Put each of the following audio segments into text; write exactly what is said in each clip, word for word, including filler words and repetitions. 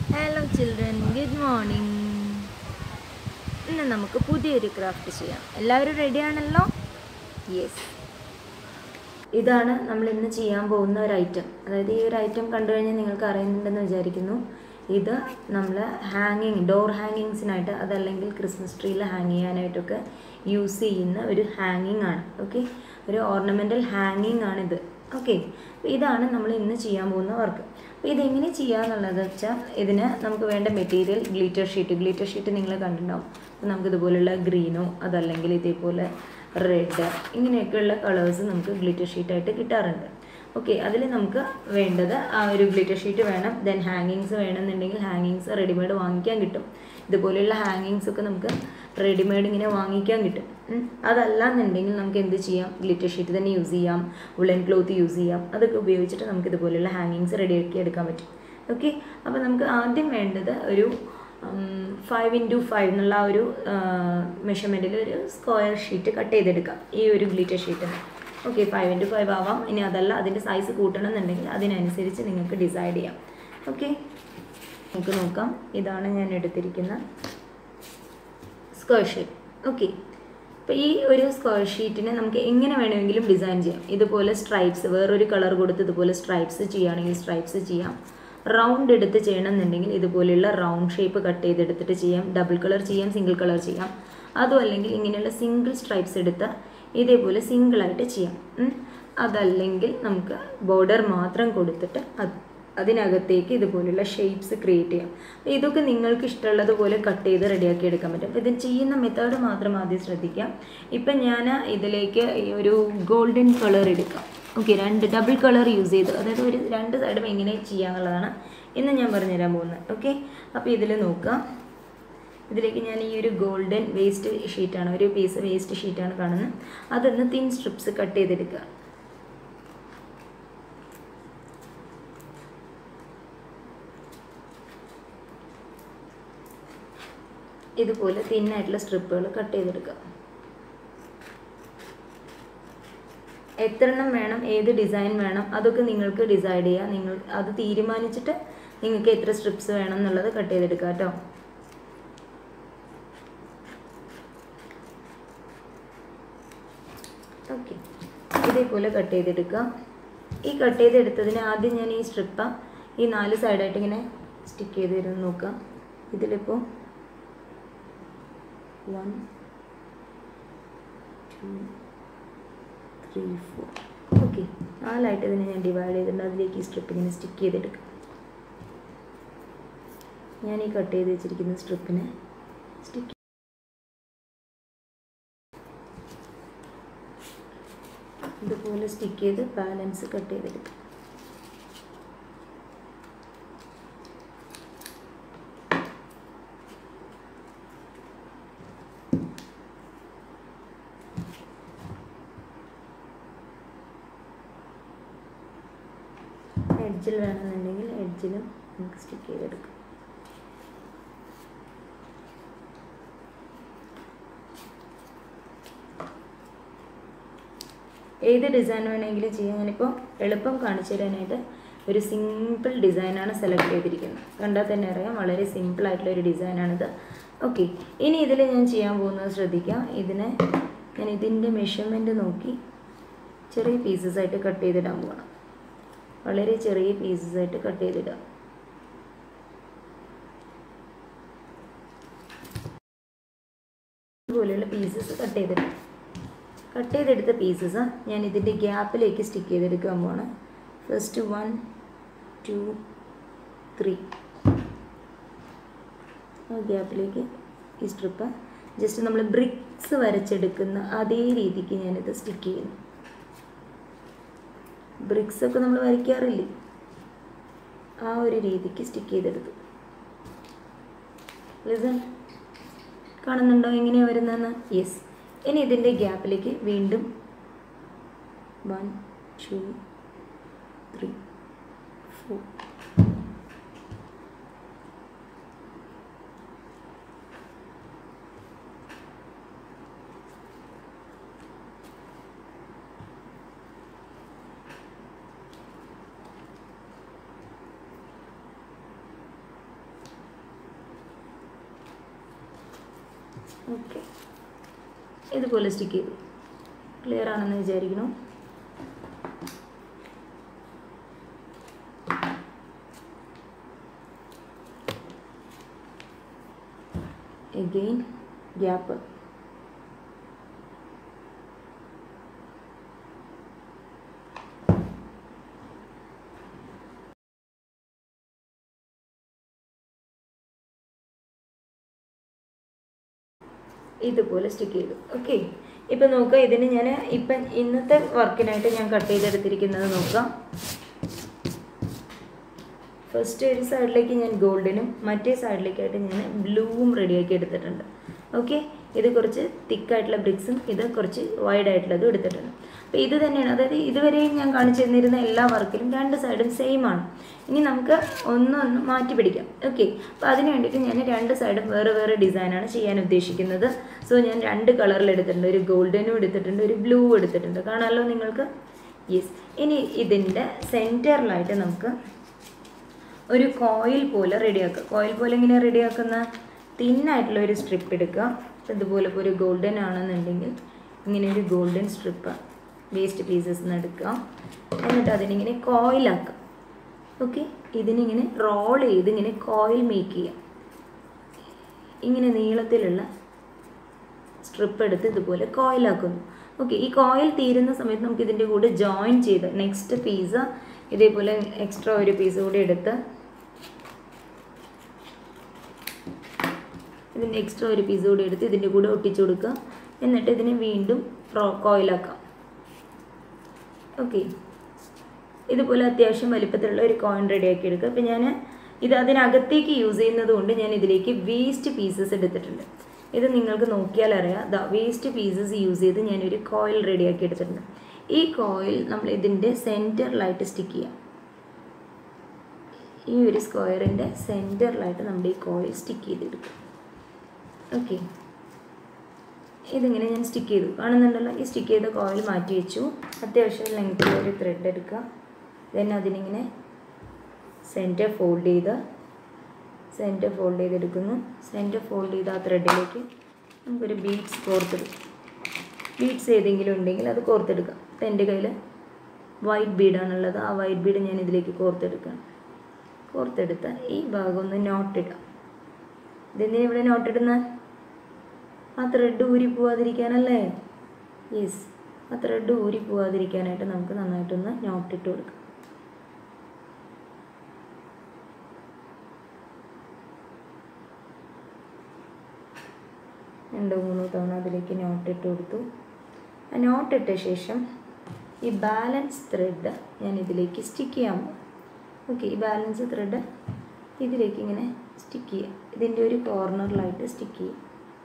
Hello children, good morning. ഇന്ന് നമുക്ക് പുതിയൊരു ക്രാഫ്റ്റ് ചെയ്യാം. എല്ലാവരും റെഡിയാണല്ലോ? യെസ്. ഇതാണ് നമ്മൾ ഇന്ന് ചെയ്യാൻ പോകുന്ന ഒരു ഐറ്റം. അതായത് ഈ ഒരു ഐറ്റം കണ്ടു കഴിഞ്ഞാൽ നിങ്ങൾക്ക് അറിയുന്നുണ്ടെന്ന് വിചാരിക്കുന്നു. ഇത് നമ്മൾ ഹാങ്ങിങ് ഡോർ ഹാങ്ങിങ്സിനായിട്ട് അതല്ലെങ്കിൽ ക്രിസ്മസ് ട്രീയിൽ ഹാങ് ചെയ്യാനായിട്ടൊക്കെ യൂസ് ചെയ്യുന്ന ഒരു ഹാങ്ങിങ് ആണ്. ഓക്കെ, ഒരു ഓർണമെൻ്റൽ ഹാങ്ങിങ് ആണിത്. ഓക്കെ, ഇതാണ് നമ്മൾ ഇന്ന് ചെയ്യാൻ പോകുന്ന വർക്ക്. അപ്പോൾ ഇതെങ്ങനെ ചെയ്യാന്നുള്ളത് വെച്ചാൽ ഇതിന് നമുക്ക് വേണ്ട material glitter sheet. Glitter sheet നിങ്ങൾ കണ്ടിട്ടുണ്ടാവും. അപ്പോൾ നമുക്കിതുപോലുള്ള ഗ്രീനോ അതല്ലെങ്കിൽ ഇതേപോലെ റെഡ് ഇങ്ങനെയൊക്കെയുള്ള കളേഴ്സ് നമുക്ക് ഗ്ലിറ്റർ ഷീറ്റായിട്ട് കിട്ടാറുണ്ട്. ഓക്കെ, അതിൽ നമുക്ക് വേണ്ടത് ആ ഒരു ഗ്ലിറ്റർ ഷീറ്റ് വേണം. ദെൻ ഹാങ്ങിങ്സ് വേണമെന്നുണ്ടെങ്കിൽ ഹാങ്ങിങ്സ് റെഡിമെയ്ഡ് വാങ്ങിക്കാൻ കിട്ടും. ഇതുപോലെയുള്ള ഹാങ്ങിങ്സ് ഒക്കെ നമുക്ക് റെഡിമെയ്ഡ് ഇങ്ങനെ വാങ്ങിക്കാൻ കിട്ടും. അതല്ല എന്നുണ്ടെങ്കിൽ നമുക്ക് എന്ത് ചെയ്യാം, ഗ്ലിറ്റർ ഷീറ്റ് തന്നെ യൂസ് ചെയ്യാം, വുളൻ ക്ലോത്ത് യൂസ് ചെയ്യാം. അതൊക്കെ ഉപയോഗിച്ചിട്ട് നമുക്ക് ഇതുപോലെയുള്ള ഹാങ്ങിങ്സ് റെഡിയാക്കി എടുക്കാൻ പറ്റും. ഓക്കെ, അപ്പോൾ നമുക്ക് ആദ്യം വേണ്ടത് ഒരു ഫൈവ് ഇൻറ്റു ഫൈവ് എന്നുള്ള ആ ഒരു മെഷർമെൻറ്റിൽ ഒരു സ്ക്വയർ ഷീറ്റ് കട്ട് ചെയ്തെടുക്കാം, ഈ ഒരു ഗ്ലിറ്റർ ഷീറ്റിന്. ഓക്കെ, ഫൈവ് ഇൻറ്റു ഫൈവ് ആവാം. ഇനി അതല്ല അതിൻ്റെ സൈസ് കൂട്ടണം എന്നുണ്ടെങ്കിൽ അതിനനുസരിച്ച് നിങ്ങൾക്ക് ഡിസൈഡ് ചെയ്യാം. ഓക്കെ, നമുക്ക് നോക്കാം. ഇതാണ് ഞാൻ എടുത്തിരിക്കുന്ന സ്ക്വയർ ഷീറ്റ്. ഓക്കെ, അപ്പോൾ ഈ ഒരു സ്ക്വയർ ഷീറ്റിനെ നമുക്ക് എങ്ങനെ വേണമെങ്കിലും ഡിസൈൻ ചെയ്യാം. ഇതുപോലെ സ്ട്രൈപ്സ് വേറൊരു കളർ കൊടുത്ത് ഇതുപോലെ സ്ട്രൈപ്സ് ചെയ്യുകയാണെങ്കിൽ സ്ട്രൈപ്സ് ചെയ്യാം. റൗണ്ട് എടുത്ത് ചെയ്യണമെന്നുണ്ടെങ്കിൽ ഇതുപോലെയുള്ള റൗണ്ട് ഷേപ്പ് കട്ട് ചെയ്തെടുത്തിട്ട് ചെയ്യാം. ഡബിൾ കളർ ചെയ്യാം, സിംഗിൾ കളർ ചെയ്യാം. അതും അല്ലെങ്കിൽ ഇങ്ങനെയുള്ള സിംഗിൾ സ്ട്രൈപ്സ് എടുത്ത് ഇതേപോലെ സിംഗിളായിട്ട് ചെയ്യാം. അതല്ലെങ്കിൽ നമുക്ക് ബോർഡർ മാത്രം കൊടുത്തിട്ട് അത് അതിനകത്തേക്ക് ഇതുപോലുള്ള ഷേപ്സ് ക്രിയേറ്റ് ചെയ്യാം. ഇതൊക്കെ നിങ്ങൾക്ക് ഇഷ്ടമുള്ളതുപോലെ കട്ട് ചെയ്ത് റെഡിയാക്കി എടുക്കാൻ പറ്റും. അപ്പോൾ ഇത് ചെയ്യുന്ന മെത്തേഡ് മാത്രം ആദ്യം ശ്രദ്ധിക്കാം. ഇപ്പം ഞാൻ ഇതിലേക്ക് ഈ ഒരു ഗോൾഡൻ കളർ എടുക്കാം. ഓക്കെ, രണ്ട് ഡബിൾ കളർ യൂസ് ചെയ്ത്, അതായത് ഒരു രണ്ട് സൈഡും എങ്ങനെ ചെയ്യാന്നുള്ളതാണ് ഇന്ന് ഞാൻ പറഞ്ഞുതരാൻ പോകുന്നത്. ഓക്കെ, അപ്പോൾ ഇതിൽ നോക്കാം. ഇതിലേക്ക് ഞാൻ ഈ ഒരു ഗോൾഡൻ വേസ്റ്റ് ഷീറ്റാണ്, ഒരു പീസ് വേസ്റ്റ് ഷീറ്റാണ് കാണുന്നത്. അതൊന്ന് തിൻ സ്ട്രിപ്സ് കട്ട് ചെയ്തെടുക്കുക. ഇതുപോലെ തിന്നായിട്ടുള്ള സ്ട്രിപ്പുകൾ കട്ട് ചെയ്തെടുക്കുക. എത്ര എണ്ണം വേണം, ഏത് ഡിസൈൻ വേണം, അതൊക്കെ നിങ്ങൾക്ക് ഡിസൈഡ് ചെയ്യാം. നിങ്ങൾ അത് തീരുമാനിച്ചിട്ട് നിങ്ങൾക്ക് എത്ര സ്ട്രിപ്സ് വേണം എന്നുള്ളത് കട്ട് ചെയ്തെടുക്കുക കേട്ടോ. ഓക്കെ, ഇതേപോലെ കട്ട് ചെയ്തെടുക്കുക. ഈ കട്ട് ചെയ്തെടുത്തതിന് ആദ്യം ഞാൻ ഈ സ്ട്രിപ്പ് ഈ നാല് സൈഡായിട്ട് ഇങ്ങനെ സ്റ്റിക്ക് ചെയ്ത് തരുന്നു നോക്കാം. ഇതിലിപ്പോൾ one two three four okay, നാലായിട്ട് ഇതിനെ ഞാൻ ഡിവൈഡ് ചെയ്തിട്ടുണ്ട്. അതിലേക്ക് ഈ സ്ട്രിപ്പ് ഇങ്ങനെ സ്റ്റിക്ക് ചെയ്തെടുക്കാം. ഞാൻ ഈ കട്ട് ചെയ്ത് വെച്ചിരിക്കുന്ന സ്ട്രിപ്പിനെ സ്റ്റിക്ക് ഇതുപോലെ സ്റ്റിക്ക് ചെയ്ത് ബാലൻസ് കട്ട് ചെയ്തെടുക്കാം. എഡ്ജിൽ വേണമെന്നുണ്ടെങ്കിൽ എഡ്ജിലും നമുക്ക് സ്റ്റിക്ക് ചെയ്തെടുക്കാം. ഏത് ഡിസൈൻ വേണമെങ്കിലും ചെയ്യാം. ഞാനിപ്പോൾ എളുപ്പം കാണിച്ചു തരാനായിട്ട് ഒരു സിമ്പിൾ ഡിസൈനാണ് സെലക്ട് ചെയ്തിരിക്കുന്നത്. കണ്ടാൽ തന്നെ അറിയാം, വളരെ സിമ്പിളായിട്ടുള്ള ഒരു ഡിസൈനാണിത്. ഓക്കെ, ഇനി ഇതിൽ ഞാൻ ചെയ്യാൻ പോകുന്നത് ശ്രദ്ധിക്കാം. ഇതിനെ ഞാൻ ഇതിൻ്റെ മെഷർമെൻറ്റ് നോക്കി ചെറിയ പീസസ് ആയിട്ട് കട്ട് ചെയ്തിടാൻ പോകണം. വളരെ ചെറിയ പീസസ് ആയിട്ട് കട്ട് ചെയ്തിടാം. ഇതുപോലെയുള്ള പീസസ് കട്ട് ചെയ്തിടാം. കട്ട് ചെയ്തെടുത്ത പീസസ് ഞാൻ ഇതിൻ്റെ ഗ്യാപ്പിലേക്ക് സ്റ്റിക്ക് ചെയ്തെടുക്കാൻ പോവാണ്. ഫസ്റ്റ് വൺ ടു ത്രീ ആ ഗ്യാപ്പിലേക്ക് ഈ സ്ട്രിപ്പ് ജസ്റ്റ് നമ്മൾ ബ്രിക്സ് വരച്ചെടുക്കുന്ന അതേ രീതിക്ക് ഞാനിത് സ്റ്റിക്ക് ചെയ്യുന്നു. ബ്രിക്സ് ഒക്കെ നമ്മൾ വരയ്ക്കാറില്ലേ, ആ ഒരു രീതിക്ക് സ്റ്റിക്ക് ചെയ്തെടുത്തു. ലിസൺ, കാണുന്നുണ്ടോ എങ്ങനെയാണ് വരുന്നതെന്ന്? യെസ്. ഇനി ഇതിൻ്റെ ഗ്യാപ്പിലേക്ക് വീണ്ടും one two three four okay, ഇതുപോലെ സ്റ്റിക്ക് ചെയ്തു. ക്ലിയർ ആണെന്ന് വിചാരിക്കുന്നു. Again gap. ഇതുപോലെ സ്റ്റിക്ക് ചെയ്തു. ഓക്കെ, ഇപ്പം നോക്കുക, ഇതിന് ഞാൻ ഇപ്പം ഇന്നത്തെ വർക്കിനായിട്ട് ഞാൻ കട്ട് ചെയ്തെടുത്തിരിക്കുന്നത് നോക്കാം. ഫസ്റ്റ് ഒരു സൈഡിലേക്ക് ഞാൻ ഗോൾഡനും മറ്റേ സൈഡിലേക്കായിട്ട് ഞാൻ ബ്ലൂവും റെഡിയാക്കി എടുത്തിട്ടുണ്ട്. ഓക്കെ, ഇത് കുറച്ച് തിക്കായിട്ടുള്ള ബ്രിക്സും ഇത് കുറച്ച് വൈഡ് ആയിട്ടുള്ളതും എടുത്തിട്ടുണ്ട്. അപ്പോൾ ഇത് തന്നെയാണ്, അതായത് ഇതുവരെയും ഞാൻ കാണിച്ചു തന്നിരുന്ന എല്ലാ വർക്കിലും രണ്ട് സൈഡും സെയിം ആണ്. ഇനി നമുക്ക് ഒന്നൊന്ന് മാറ്റി പിടിക്കാം. ഓക്കെ, അപ്പോൾ അതിന് വേണ്ടിയിട്ട് ഞാൻ രണ്ട് സൈഡും വേറെ വേറെ ഡിസൈനാണ് ചെയ്യാൻ ഉദ്ദേശിക്കുന്നത്. സോ ഞാൻ രണ്ട് കളറിൽ എടുത്തിട്ടുണ്ട്, ഒരു ഗോൾഡനും എടുത്തിട്ടുണ്ട്, ഒരു ബ്ലൂ എടുത്തിട്ടുണ്ട്. കാണാമല്ലോ നിങ്ങൾക്ക്? യെസ്. ഇനി ഇതിൻ്റെ സെൻറ്ററിലായിട്ട് നമുക്ക് ഒരു കോയിൽ പോലെ റെഡിയാക്കുക. കോയിൽ പോലെ ഇങ്ങനെ റെഡിയാക്കുന്ന തിന്നായിട്ടുള്ള ഒരു സ്ട്രിപ്പ് എടുക്കുക. ഇതുപോലെ ഇപ്പോൾ ഒരു ഗോൾഡൻ ആണെന്നുണ്ടെങ്കിൽ ഇങ്ങനെ ഒരു ഗോൾഡൻ സ്ട്രിപ്പ് വേസ്റ്റ് പീസസ് നിന്ന് എടുക്കുക. എന്നിട്ട് അതിനിങ്ങനെ കോയിലാക്കുക. ഓക്കെ, ഇതിനിങ്ങനെ റോൾ ചെയ്ത് ഇങ്ങനെ കോയിൽ മേക്ക് ചെയ്യാം. ഇങ്ങനെ നീളത്തിലുള്ള സ്ട്രിപ്പ് എടുത്ത് ഇതുപോലെ കോയിലാക്കുന്നു. ഓക്കെ, ഈ കോയിൽ തീരുന്ന സമയത്ത് നമുക്ക് ഇതിൻ്റെ കൂടെ ജോയിൻ ചെയ്ത് നെക്സ്റ്റ് പീസ് ഇതേപോലെ എക്സ്ട്രാ ഒരു പീസ് കൂടി എടുത്ത് ഇതിൻ്റെ എക്സ്ട്രാ ഒരു പീസ് കൂടി എടുത്ത് ഇതിൻ്റെ കൂടെ ഒട്ടിച്ചു കൊടുക്കുക. എന്നിട്ട് ഇതിനെ വീണ്ടും കോയിലാക്കാം. ഓക്കെ, ഇതുപോലെ അത്യാവശ്യം വലിപ്പത്തിലുള്ള ഒരു കോയിൻ റെഡിയാക്കി എടുക്കുക. അപ്പോൾ ഞാൻ ഇത് അതിനകത്തേക്ക് യൂസ് ചെയ്യുന്നത് കൊണ്ട് ഞാൻ ഇതിലേക്ക് വേസ്റ്റ് പീസസ് എടുത്തിട്ടുണ്ട്. ഇത് നിങ്ങൾക്ക് നോക്കിയാൽ അറിയാം. ദാ വേസ്റ്റ് പീസസ് യൂസ് ചെയ്ത് ഞാനൊരു കോയിൽ റെഡിയാക്കി എടുത്തിട്ടുണ്ട്. ഈ കോയിൽ നമ്മൾ ഇതിൻ്റെ സെൻറ്ററിലായിട്ട് സ്റ്റിക്ക് ചെയ്യാം. ഈ ഒരു സ്ക്വയറിൻ്റെ സെൻറ്ററിലായിട്ട് നമ്മുടെ ഈ കോയിൽ സ്റ്റിക്ക് ചെയ്തെടുക്കും. ഓക്കെ, ഇതിങ്ങനെ ഞാൻ സ്റ്റിക്ക് ചെയ്തു. കാണുന്നുണ്ടല്ലോ? ഈ സ്റ്റിക്ക് ചെയ്ത കോയിൽ മാറ്റി വെച്ചു. അത്യാവശ്യം ലെങ്ത്തുള്ള ഒരു ത്രെഡ് എടുക്കുക. ദെൻ അതിനിങ്ങനെ സെൻറ്റർ ഫോൾഡ് ചെയ്ത് സെൻറ്റർ ഫോൾഡ് ചെയ്തെടുക്കുന്നു. സെൻറ്റർ ഫോൾഡ് ചെയ്ത് ആ ത്രെഡിലേക്ക് നമുക്കൊരു ബീഡ്സ് കോർത്തെടുക്കും. ബീഡ്സ് ഏതെങ്കിലും ഉണ്ടെങ്കിൽ അത് കോർത്തെടുക്കാം. അപ്പം എൻ്റെ കയ്യിൽ വൈറ്റ് ബീഡാണുള്ളത്. ആ വൈറ്റ് ബീഡ് ഞാൻ ഇതിലേക്ക് കോർത്തെടുക്കണം. കോർത്തെടുത്ത് ഈ ഭാഗം ഒന്ന് നോട്ടിടാം. ഇതെന്തിനാ ഇവിടെ നോട്ടിടുന്ന? ആ ത്രെഡ് ഊരി പോവാതിരിക്കാനല്ലേ? യെസ്, ആ ത്രെഡ് ഊരി പോവാതിരിക്കാനായിട്ട് നമുക്ക് നന്നായിട്ടൊന്ന് നോട്ടിട്ട് കൊടുക്കാം. രണ്ടോ മൂന്നോ തവണ അതിലേക്ക് നോട്ടിട്ട് കൊടുത്തു. ആ നോട്ടിട്ട ശേഷം ഈ ബാലൻസ് ത്രെഡ് ഞാൻ ഇതിലേക്ക് സ്റ്റിക്ക് ചെയ്യാൻ പോകും. ഓക്കെ, ഈ ബാലൻസ് ത്രെഡ് ഇതിലേക്ക് ഇങ്ങനെ സ്റ്റിക്ക് ചെയ്യാം. ഇതിൻ്റെ ഒരു കോർണറിലായിട്ട് സ്റ്റിക്ക് ചെയ്യാം.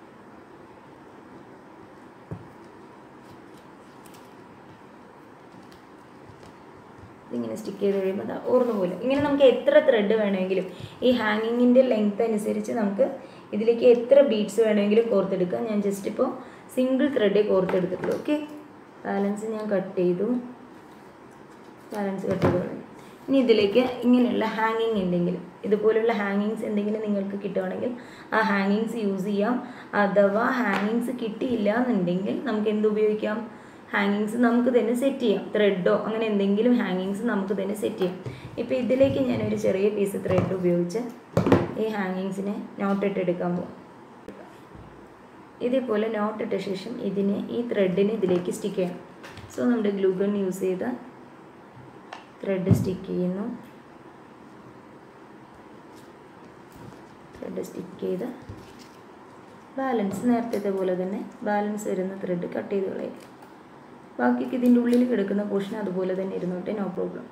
ഇതിങ്ങനെ സ്റ്റിക്ക് ചെയ്ത് കഴിയുമ്പോൾ അത് ഓർമ്മ പോലെ ഇങ്ങനെ നമുക്ക് എത്ര ത്രെഡ് വേണമെങ്കിലും ഈ ഹാങ്ങിങ്ങിൻ്റെ ലെങ്ത് അനുസരിച്ച് നമുക്ക് ഇതിലേക്ക് എത്ര ബീഡ്സ് വേണമെങ്കിലും കോർത്തെടുക്കാം. ഞാൻ ജസ്റ്റ് ഇപ്പോൾ സിംഗിൾ ത്രെഡേ കോർത്തെടുത്തിട്ടുള്ളൂ. ഓക്കെ, ബാലൻസ് ഞാൻ കട്ട് ചെയ്തു. ബാലൻസ് കട്ട് ചെയ്തു. ഇനി ഇതിലേക്ക് ഇങ്ങനെയുള്ള ഹാങ്ങിങ് എന്തെങ്കിലും ഇതുപോലുള്ള ഹാങ്ങിങ്സ് എന്തെങ്കിലും നിങ്ങൾക്ക് കിട്ടുകയാണെങ്കിൽ ആ ഹാങ്ങിങ്സ് യൂസ് ചെയ്യാം. അഥവാ ഹാങ്ങിങ്സ് കിട്ടിയില്ല എന്നുണ്ടെങ്കിൽ നമുക്ക് എന്ത് ഉപയോഗിക്കാം? ഹാങ്ങിങ്സ് നമുക്ക് തന്നെ സെറ്റ് ചെയ്യാം. ത്രെഡോ അങ്ങനെ എന്തെങ്കിലും ഹാങ്ങിങ്സ് നമുക്ക് തന്നെ സെറ്റ് ചെയ്യാം. ഇപ്പോൾ ഇതിലേക്ക് ഞാനൊരു ചെറിയ പീസ് ത്രെഡ് ഉപയോഗിച്ച് ഈ ഹാങ്ങിങ്സിനെ നോട്ടിട്ടെടുക്കാൻ പോകും. ഇതേപോലെ നോട്ടിട്ട ശേഷം ഇതിനെ ഈ ത്രെഡിനെ ഇതിലേക്ക് സ്റ്റിക്ക് ചെയ്യണം. സോ നമ്മുടെ ഗ്ലൂ ഗൺ യൂസ് ചെയ്ത് ത്രെഡ് സ്റ്റിക്ക് ചെയ്യുന്നു. ത്രെഡ് സ്റ്റിക്ക് ചെയ്ത് ബാലൻസ് നേരത്തെ പോലെ തന്നെ ബാലൻസ് വരുന്ന ത്രെഡ് കട്ട് ചെയ്ത് കളയും. ബാക്കിക്ക് ഇതിൻ്റെ ഉള്ളിൽ കിടക്കുന്ന പോർഷൻ അതുപോലെ തന്നെ ഇരുന്നോട്ടെ, നോ പ്രോബ്ലം.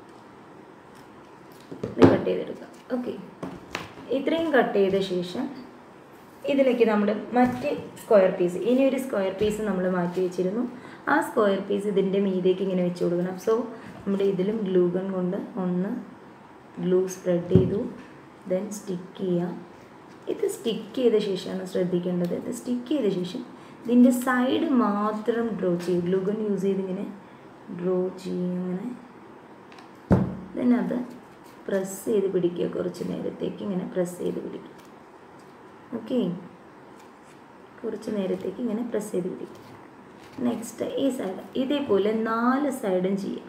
ഇത് കട്ട് ചെയ്തെടുക്കാം. ഓക്കെ, ഇത്രയും കട്ട് ചെയ്ത ശേഷം ഇതിലേക്ക് നമ്മൾ മറ്റ് സ്ക്വയർ പീസ് ഇനി ഒരു സ്ക്വയർ പീസ് നമ്മൾ മാറ്റി വെച്ചിരുന്നു. ആ സ്ക്വയർ പീസ് ഇതിൻ്റെ മീതേക്ക് ഇങ്ങനെ വെച്ച് കൊടുക്കണം. സോ നമ്മുടെ ഇതിലും ഗ്ലൂ ഗൺ കൊണ്ട് ഒന്ന് ഗ്ലൂ സ്പ്രെഡ് ചെയ്തു. ദെൻ സ്റ്റിക്ക് ചെയ്യാം. ഇത് സ്റ്റിക്ക് ചെയ്ത ശേഷമാണ് ശ്രദ്ധിക്കേണ്ടത്. ഇത് സ്റ്റിക്ക് ചെയ്ത ശേഷം ഇതിൻ്റെ സൈഡ് മാത്രം ഡ്രോ ചെയ്യും. ഗ്ലൂ ഗൺ യൂസ് ചെയ്ത് ഇങ്ങനെ ഡ്രോ ചെയ്യും. അങ്ങനെ ദെൻ അത് പ്രസ് ചെയ്ത് പിടിക്കുക. കുറച്ച് നേരത്തേക്ക് ഇങ്ങനെ പ്രസ് ചെയ്ത് പിടിക്കുക. ഓക്കെ, കുറച്ച് നേരത്തേക്ക് ഇങ്ങനെ പ്രസ് ചെയ്ത് പിടിക്കും. നെക്സ്റ്റ് ഈ സൈഡ് ഇതേപോലെ നാല് സൈഡും ചെയ്യാം.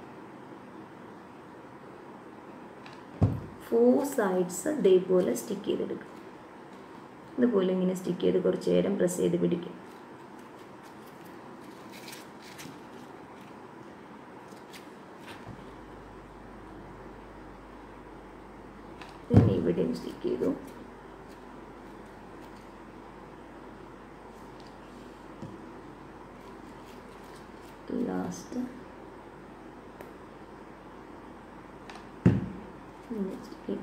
ഫോർ സൈഡ്സ് ഇതേപോലെ സ്റ്റിക്ക് ചെയ്തെടുക്കും. ഇതുപോലെ ഇങ്ങനെ സ്റ്റിക്ക് ചെയ്ത് കുറച്ച് നേരം പ്രസ് ചെയ്ത് പിടിക്കും. പിന്നെ ഇവിടെയും സ്റ്റിക്ക് ചെയ്തു. ലാസ്റ്റ് സ്റ്റിക്ക്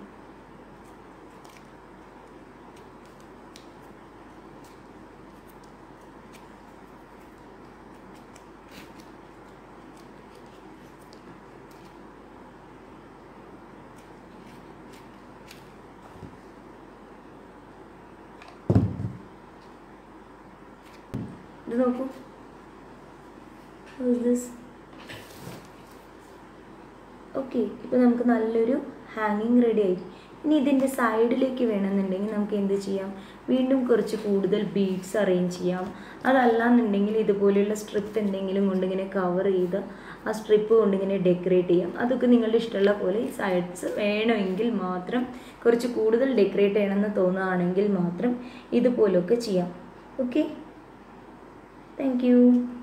ഇത് നോക്കൂ. ഓക്കെ, ഇപ്പോൾ നമുക്ക് നല്ലൊരു ഹാങ്ങിങ് റെഡി ആയി. ഇനി ഇതിൻ്റെ സൈഡിലേക്ക് വേണമെന്നുണ്ടെങ്കിൽ നമുക്ക് എന്ത് ചെയ്യാം, വീണ്ടും കുറച്ച് കൂടുതൽ ബീഡ്സ് അറേഞ്ച് ചെയ്യാം. അതല്ലാന്നുണ്ടെങ്കിൽ ഇതുപോലെയുള്ള സ്ട്രിപ്പ് എന്തെങ്കിലും കൊണ്ടിങ്ങനെ കവർ ചെയ്ത് ആ സ്ട്രിപ്പ് കൊണ്ടിങ്ങനെ ഡെക്കറേറ്റ് ചെയ്യാം. അതൊക്കെ നിങ്ങളുടെ ഇഷ്ടമുള്ള പോലെ. ഈ സൈഡ്സ് വേണമെങ്കിൽ മാത്രം, കുറച്ച് കൂടുതൽ ഡെക്കറേറ്റ് ചെയ്യണമെന്ന് തോന്നുകയാണെങ്കിൽ മാത്രം ഇതുപോലൊക്കെ ചെയ്യാം. Okay, thank U.